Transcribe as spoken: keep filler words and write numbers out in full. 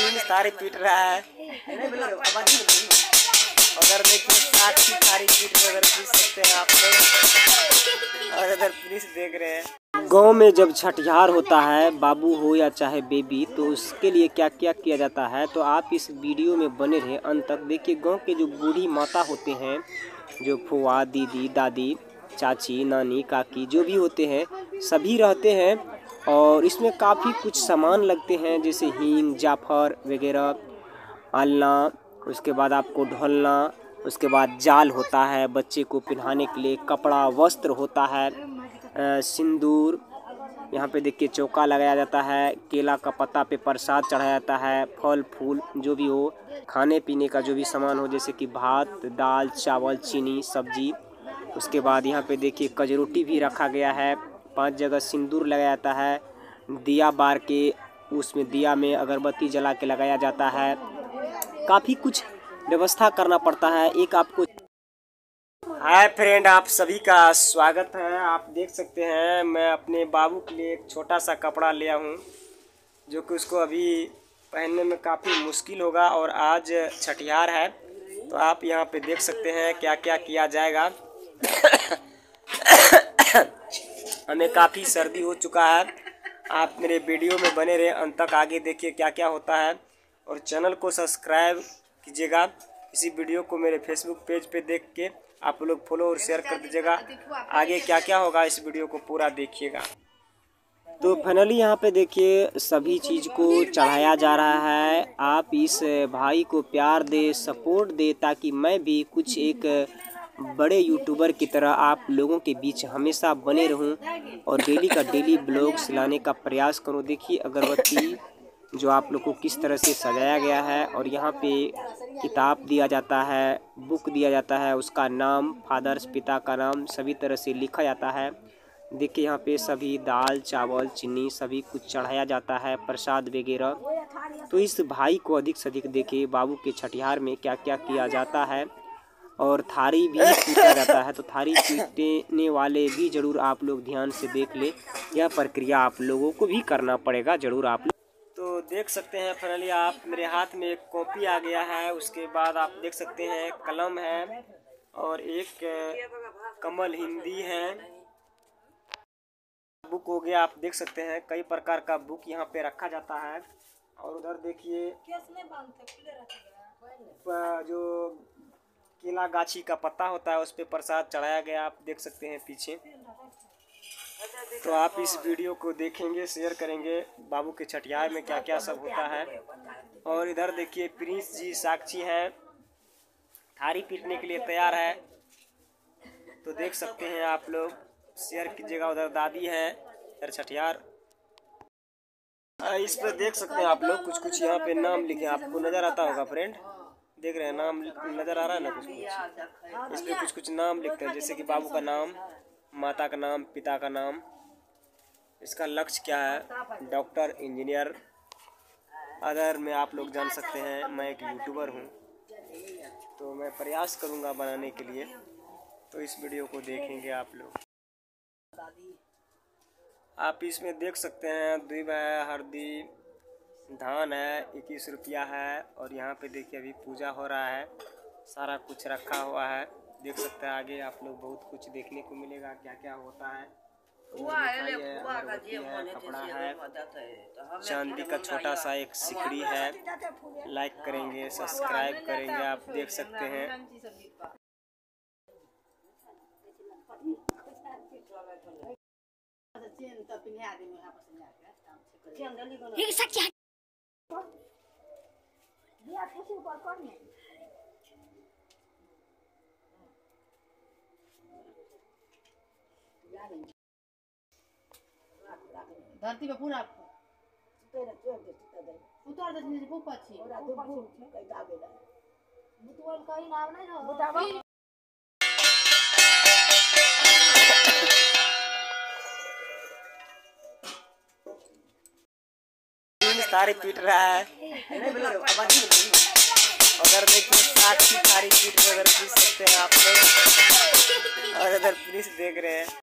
थारी पीट रहा है। अगर देखिए साक्षी थारी पीट रहे, अगर पीट सकते हैं आप लोग। और इधर पुलिस देख रहे हैं। गांव में जब छठिहार होता है, बाबू हो या चाहे बेबी, तो उसके लिए क्या क्या किया जाता है, तो आप इस वीडियो में बने रहे अंत तक। देखिए गांव के जो बूढ़ी माता होते हैं, जो फुआ, दीदी, दादी, चाची, नानी, काकी, जो भी होते हैं, सभी रहते हैं। और इसमें काफ़ी कुछ सामान लगते हैं, जैसे हींग, जाफर वगैरह, आलना, उसके बाद आपको ढोलना, उसके बाद जाल होता है बच्चे को पहनाने के लिए, कपड़ा वस्त्र होता है, सिंदूर, यहाँ पे देखिए चौका लगाया जाता है, केला का पत्ता पे प्रसाद चढ़ाया जाता है, फल फूल जो भी हो, खाने पीने का जो भी सामान हो, जैसे कि भात, दाल, चावल, चीनी, सब्जी। उसके बाद यहाँ पे देखिए कजरोटी भी रखा गया है, पांच जगह सिंदूर लगाया जाता है, दिया बार के उसमें दिया में अगरबत्ती जला के लगाया जाता है। काफ़ी कुछ व्यवस्था करना पड़ता है। एक आपको हाय फ्रेंड, आप सभी का स्वागत है। आप देख सकते हैं मैं अपने बाबू के लिए एक छोटा सा कपड़ा लिया हूँ, जो कि उसको अभी पहनने में काफ़ी मुश्किल होगा। और आज छठिहार है, तो आप यहाँ पे देख सकते हैं क्या क्या किया जाएगा। हमें काफ़ी सर्दी हो चुका है। आप मेरे वीडियो में बने रहे अंत तक, आगे देखिए क्या क्या होता है। और चैनल को सब्सक्राइब कीजिएगा। इसी वीडियो को मेरे फेसबुक पेज पे देख के आप लोग फॉलो और शेयर कर दीजिएगा। आगे क्या क्या होगा इस वीडियो को पूरा देखिएगा। तो फाइनली यहाँ पे देखिए सभी चीज़ को चढ़ाया जा रहा है। आप इस भाई को प्यार दे, सपोर्ट दे, ताकि मैं भी कुछ एक बड़े यूट्यूबर की तरह आप लोगों के बीच हमेशा बने रहूं और डेली का डेली ब्लॉग्स लाने का प्रयास करूं। देखिए अगरबत्ती जो आप लोग को किस तरह से सजाया गया है, और यहाँ पे किताब दिया जाता है, बुक दिया जाता है, उसका नाम, फादर्स, पिता का नाम सभी तरह से लिखा जाता है। देखिए यहाँ पे सभी दाल, चावल, चीनी सभी कुछ चढ़ाया जाता है, प्रसाद वगैरह। तो इस भाई को अधिक से अधिक देखिए बाबू के छठिहार में क्या क्या किया जाता है। और थारी भी पीटा जाता है, तो थारी पीटने वाले भी ज़रूर आप लोग ध्यान से देख ले। यह प्रक्रिया आप लोगों को भी करना पड़ेगा ज़रूर आप लोग। तो देख सकते हैं फाइनली आप मेरे हाथ में एक कॉपी आ गया है। उसके बाद आप देख सकते हैं कलम है और एक कमल हिंदी है, बुक हो गया। आप देख सकते हैं कई प्रकार का बुक यहाँ पे रखा जाता है। और उधर देखिए जो केला गाछी का पत्ता होता है उस पे प्रसाद चढ़ाया गया, आप देख सकते हैं पीछे। तो आप इस वीडियो को देखेंगे, शेयर करेंगे बाबू के छठिहार में क्या क्या सब होता है। और इधर देखिए प्रिंस जी, साक्षी हैं, थारी पीटने के लिए तैयार है। तो देख सकते हैं आप लोग, शेयर कीजिएगा। उधर दादी है, इधर छठिहार। इस पर देख सकते हैं आप लोग कुछ कुछ यहाँ पे नाम लिखे, आपको नज़र आता होगा फ्रेंड, देख रहे हैं नाम नज़र आ रहा है ना कुछ कुछ। इस पर कुछ कुछ नाम लिखते हैं, जैसे कि बाबू का नाम, माता का नाम, पिता का नाम, इसका लक्ष्य क्या है, डॉक्टर, इंजीनियर, अदर में आप लोग जान सकते हैं। मैं एक यूट्यूबर हूँ, तो मैं प्रयास करूँगा बनाने के लिए। तो इस वीडियो को देखेंगे आप लोग। आप इसमें देख सकते हैं दूब है, हल्दी, धान है, इक्कीस रुपया है। और यहाँ पे देखिए अभी पूजा हो रहा है, सारा कुछ रखा हुआ है, देख सकते हैं। आगे आप लोग बहुत कुछ देखने को मिलेगा क्या क्या होता है। मिठाई है, अगरबत्ती है, कपड़ा है, चांदी का छोटा सा एक सिकड़ी है। लाइक करेंगे, सब्सक्राइब करेंगे, आप देख सकते हैं। धरती पे पूरा उतार दे नीचे ऊपर छी बुतवाल कहीं नाम नहीं हो बतावा। थारी पीट रहा है। अगर देखिए साक्षी थारी पीट रहे, अगर पीट सकते हैं आप लोग। और इधर पुलिस देख रहे हैं।